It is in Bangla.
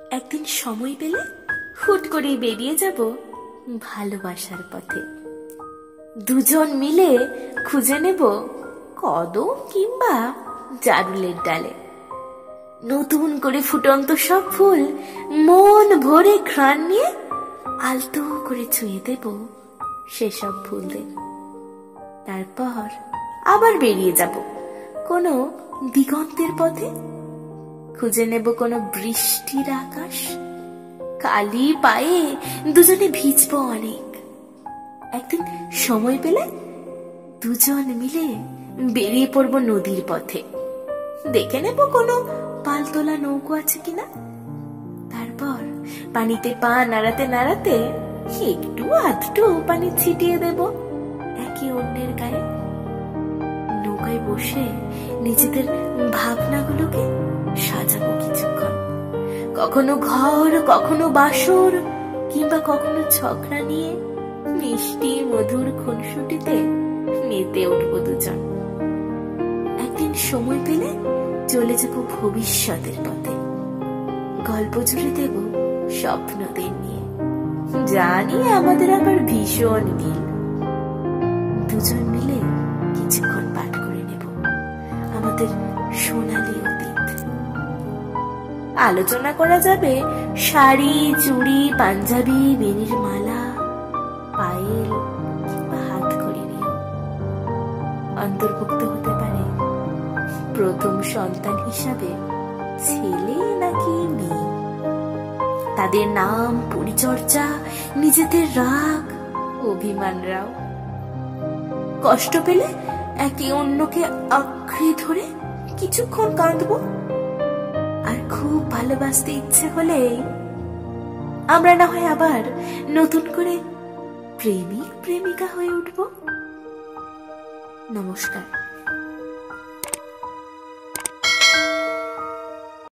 একদিন সময় পেলে হুট করে বেরিয়ে যাব ভালোবাসার পথে। দুজন মিলে খুঁজে নেব কদম কিংবা জারুলের ডালে। নতুন করে ফুটন্ত সব ফুল মন ভরে ঘ্রাণ নিয়ে আলতো করে ছুঁয়ে দেব সেসব ফুলদের। তারপর আবার বেরিয়ে যাব কোনো দিগন্তের পথে। খুঁজে নেব কোনো বৃষ্টির আকাশ। খালি পায়ে দুজনে ভিজবো অনেক। একদিন সময় পেলে দুজন মিলে বেরিয়ে পড়ব নদীর পথে। দেখে নেব কোনো পালতোলা নৌকো আছে কিনা। তারপর পানিতে পা নাড়াতে নাড়াতে একটু আধটু পানি ছিটিয়ে দেব একে অন্যের গায়ে। নৌকায় বসে নিজেদের ভাবনাগুলোকে সাজাবো কিছুক্ষণ। কখনো ঘর, কখনো বাসর, কিংবা কখনো ঝগড়া নিয়ে মিষ্টি মধুর খুনসুটিতে মেতে উঠবো দুজন। একদিন সময় পেলে চলে যাব ভবিষ্যতের পথে। গল্প জুড়ে দেব স্বপ্নদের নিয়ে। জানি আমাদের আবার ভীষণ মিল। দুজন মিলে কিছুক্ষণ পাঠ করে নেব আমাদের সোনালী অতীত। আলোচনা করা যাবে শাড়ি, চুড়ি, পাঞ্জাবি, বেনির মালা, পায়েল কিংবা হাত ঘড়ি নিয়ে। অন্তর্ভুক্ত হতে পারে প্রথম সন্তান হিসাবে ছেলে নাকি মেয়ে, তাদের নাম, পরিচর্যা, নিজেদের রাগ, অভিমানরাও। কষ্ট পেলে একে অন্যকে আঁকড়ে ধরে কিছুক্ষণ কাঁদবো। আর খুব ভালোবাসতে ইচ্ছে হলে আমরা না হয় আবার নতুন করে প্রেমিক প্রেমিকা হয়ে উঠব। নমস্কার।